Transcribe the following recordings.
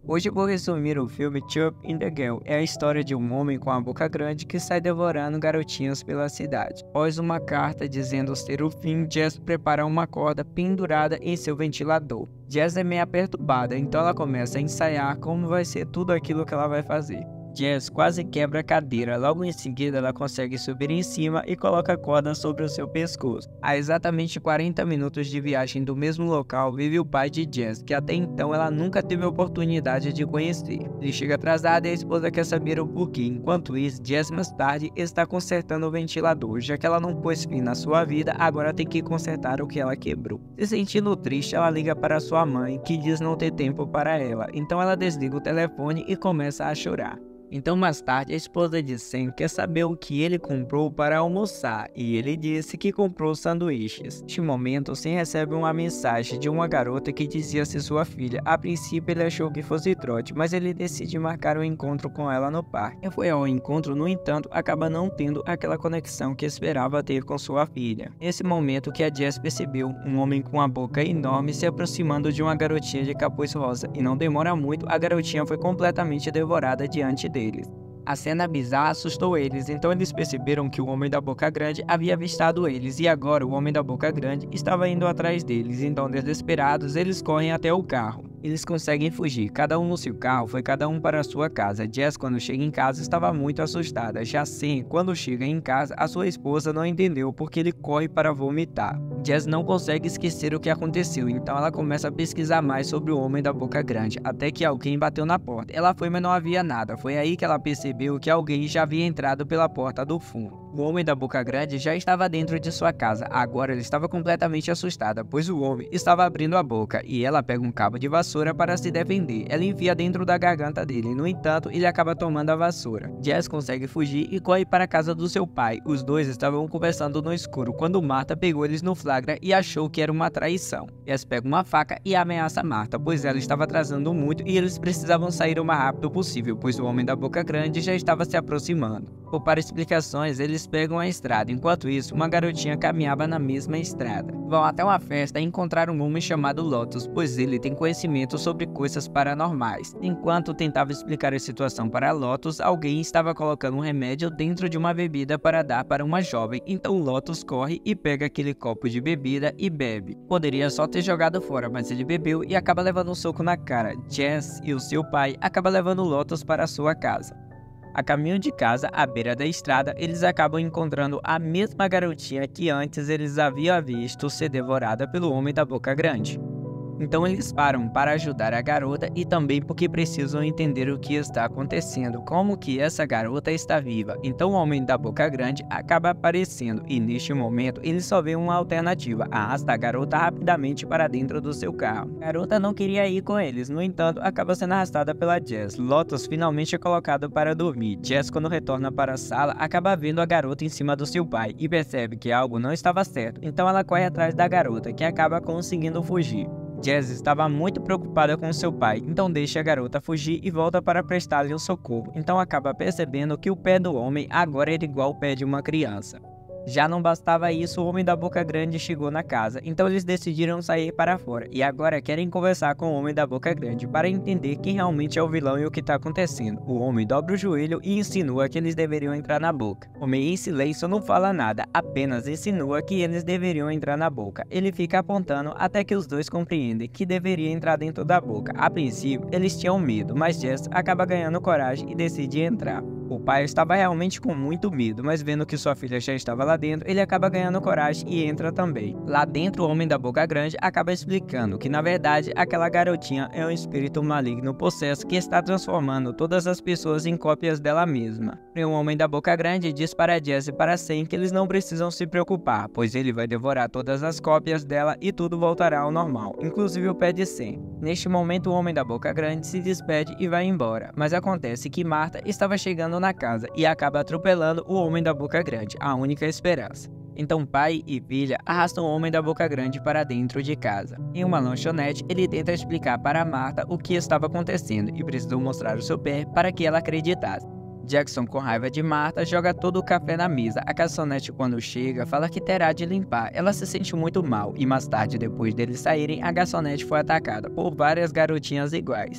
Hoje eu vou resumir o filme Chop in the Girl. É a história de um homem com a boca grande que sai devorando garotinhas pela cidade. Após uma carta dizendo ser o fim, Jess prepara uma corda pendurada em seu ventilador. Jess é meio perturbada, então ela começa a ensaiar como vai ser tudo aquilo que ela vai fazer. Jess quase quebra a cadeira, logo em seguida ela consegue subir em cima e coloca a corda sobre o seu pescoço. A exatamente 40 minutos de viagem do mesmo local vive o pai de Jess, que até então ela nunca teve a oportunidade de conhecer. Ele chega atrasado e a esposa quer saber o porquê. Enquanto isso, Jess mais tarde está consertando o ventilador, já que ela não pôs fim na sua vida, agora tem que consertar o que ela quebrou. Se sentindo triste, ela liga para sua mãe, que diz não ter tempo para ela, então ela desliga o telefone e começa a chorar. Então mais tarde a esposa de Sam quer saber o que ele comprou para almoçar e ele disse que comprou sanduíches. Neste momento Sam recebe uma mensagem de uma garota que dizia ser sua filha. A princípio ele achou que fosse trote, mas ele decide marcar um encontro com ela no parque. Quem foi ao encontro, no entanto, acaba não tendo aquela conexão que esperava ter com sua filha. Nesse momento que a Jess percebeu um homem com a boca enorme se aproximando de uma garotinha de capuz rosa e não demora muito, a garotinha foi completamente devorada diante deles. A cena bizarra assustou eles, então eles perceberam que o homem da boca grande havia avistado eles e agora o homem da boca grande estava indo atrás deles, então desesperados eles correm até o carro. Eles conseguem fugir, cada um no seu carro, foi cada um para a sua casa. Jess, quando chega em casa, estava muito assustada. Já Sam, quando chega em casa, a sua esposa não entendeu porque ele corre para vomitar. Jess não consegue esquecer o que aconteceu, então ela começa a pesquisar mais sobre o homem da boca grande, até que alguém bateu na porta. Ela foi, mas não havia nada. Foi aí que ela percebeu que alguém já havia entrado pela porta do fundo. O homem da boca grande já estava dentro de sua casa. Agora ela estava completamente assustada, pois o homem estava abrindo a boca e ela pega um cabo de vassoura para se defender. Ela enfia dentro da garganta dele, no entanto, ele acaba tomando a vassoura. Jess consegue fugir e corre para a casa do seu pai. Os dois estavam conversando no escuro quando Martha pegou eles no flagra e achou que era uma traição. Jess pega uma faca e ameaça Martha, pois ela estava atrasando muito e eles precisavam sair o mais rápido possível, pois o homem da boca grande já estava se aproximando. Para explicações, eles pegam a estrada. Enquanto isso, uma garotinha caminhava na mesma estrada. Vão até uma festa e encontrar um homem chamado Lotus, pois ele tem conhecimento sobre coisas paranormais. Enquanto tentava explicar a situação para Lotus, alguém estava colocando um remédio dentro de uma bebida para dar para uma jovem. Então Lotus corre e pega aquele copo de bebida e bebe. Poderia só ter jogado fora, mas ele bebeu e acaba levando um soco na cara. Jess e o seu pai acabam levando Lotus para a sua casa. A caminho de casa, à beira da estrada, eles acabam encontrando a mesma garotinha que antes eles haviam visto ser devorada pelo homem da boca grande. Então eles param para ajudar a garota e também porque precisam entender o que está acontecendo, como que essa garota está viva. Então o homem da boca grande acaba aparecendo e neste momento ele só vê uma alternativa, arrasta a garota rapidamente para dentro do seu carro. A garota não queria ir com eles, no entanto acaba sendo arrastada pela Jess. Lotus finalmente é colocado para dormir. Jess, quando retorna para a sala, acaba vendo a garota em cima do seu pai e percebe que algo não estava certo, então ela corre atrás da garota, que acaba conseguindo fugir. Jess estava muito preocupada com seu pai, então deixa a garota fugir e volta para prestar-lhe um socorro. Então acaba percebendo que o pé do homem agora era igual ao pé de uma criança. Já não bastava isso, o homem da boca grande chegou na casa, então eles decidiram sair para fora e agora querem conversar com o homem da boca grande para entender quem realmente é o vilão e o que está acontecendo. O homem dobra o joelho e insinua que eles deveriam entrar na boca. O homem em silêncio não fala nada, apenas insinua que eles deveriam entrar na boca. Ele fica apontando até que os dois compreendem que deveria entrar dentro da boca. A princípio, eles tinham medo, mas Jess acaba ganhando coragem e decide entrar. O pai estava realmente com muito medo, mas vendo que sua filha já estava lá dentro, ele acaba ganhando coragem e entra também. Lá dentro, o homem da boca grande acaba explicando que na verdade aquela garotinha é um espírito maligno possesso que está transformando todas as pessoas em cópias dela mesma. E o homem da boca grande diz para Jess e para Sam que eles não precisam se preocupar, pois ele vai devorar todas as cópias dela e tudo voltará ao normal, inclusive o pé de Sam. Neste momento, o homem da boca grande se despede e vai embora, mas acontece que Martha estava chegando na casa e acaba atropelando o homem da boca grande, a única esperança. Então pai e filha arrastam o homem da boca grande para dentro de casa. Em uma lanchonete, ele tenta explicar para Martha o que estava acontecendo e precisou mostrar o seu pé para que ela acreditasse. Jackson, com raiva de Martha, joga todo o café na mesa. A garçonete, quando chega, fala que terá de limpar. Ela se sente muito mal e mais tarde, depois deles saírem, a garçonete foi atacada por várias garotinhas iguais.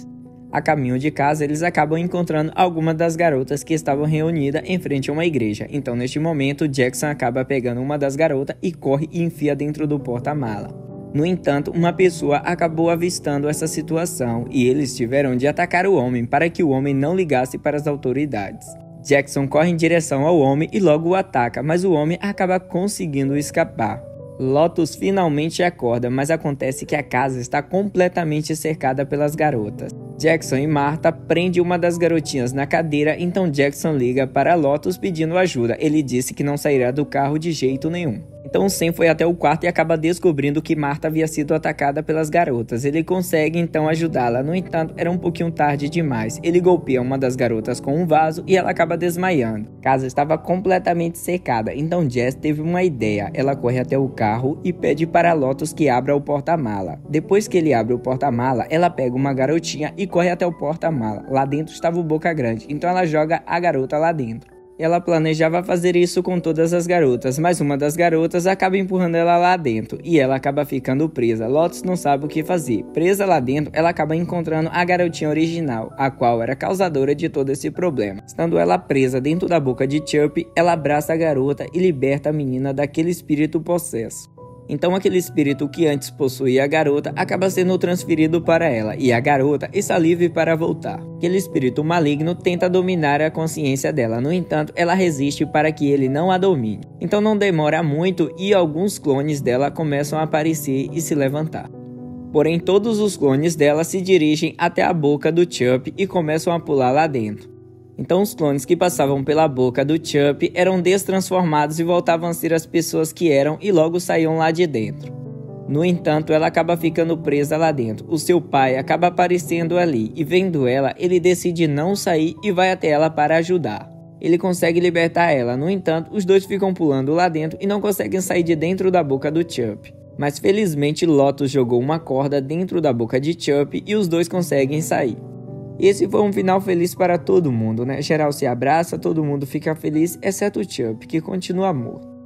A caminho de casa, eles acabam encontrando algumas das garotas que estavam reunidas em frente a uma igreja. Então, neste momento, Jackson acaba pegando uma das garotas e corre e enfia dentro do porta-mala. No entanto, uma pessoa acabou avistando essa situação e eles tiveram de atacar o homem para que o homem não ligasse para as autoridades. Jackson corre em direção ao homem e logo o ataca, mas o homem acaba conseguindo escapar. Lotus finalmente acorda, mas acontece que a casa está completamente cercada pelas garotas. Jackson e Martha prendem uma das garotinhas na cadeira, então Jackson liga para Lotus pedindo ajuda. Ele disse que não sairá do carro de jeito nenhum. Então Sam foi até o quarto e acaba descobrindo que Martha havia sido atacada pelas garotas. Ele consegue então ajudá-la, no entanto era um pouquinho tarde demais. Ele golpeia uma das garotas com um vaso e ela acaba desmaiando. A casa estava completamente cercada, então Jess teve uma ideia. Ela corre até o carro e pede para Lotus que abra o porta-mala. Depois que ele abre o porta-mala, ela pega uma garotinha e corre até o porta-mala. Lá dentro estava o Boca Grande, então ela joga a garota lá dentro. Ela planejava fazer isso com todas as garotas, mas uma das garotas acaba empurrando ela lá dentro e ela acaba ficando presa. Lotus não sabe o que fazer. Presa lá dentro, ela acaba encontrando a garotinha original, a qual era causadora de todo esse problema. Estando ela presa dentro da boca de Chup, ela abraça a garota e liberta a menina daquele espírito possesso. Então aquele espírito que antes possuía a garota acaba sendo transferido para ela e a garota está livre para voltar. Aquele espírito maligno tenta dominar a consciência dela, no entanto ela resiste para que ele não a domine. Então não demora muito e alguns clones dela começam a aparecer e se levantar. Porém todos os clones dela se dirigem até a boca do Chup e começam a pular lá dentro. Então os clones que passavam pela boca do Chup eram destransformados e voltavam a ser as pessoas que eram e logo saíam lá de dentro. No entanto, ela acaba ficando presa lá dentro. O seu pai acaba aparecendo ali e vendo ela, ele decide não sair e vai até ela para ajudar. Ele consegue libertar ela, no entanto, os dois ficam pulando lá dentro e não conseguem sair de dentro da boca do Chup. Mas felizmente Lotus jogou uma corda dentro da boca de Chup e os dois conseguem sair. Esse foi um final feliz para todo mundo, né? Geral se abraça, todo mundo fica feliz, exceto o Chup, que continua morto.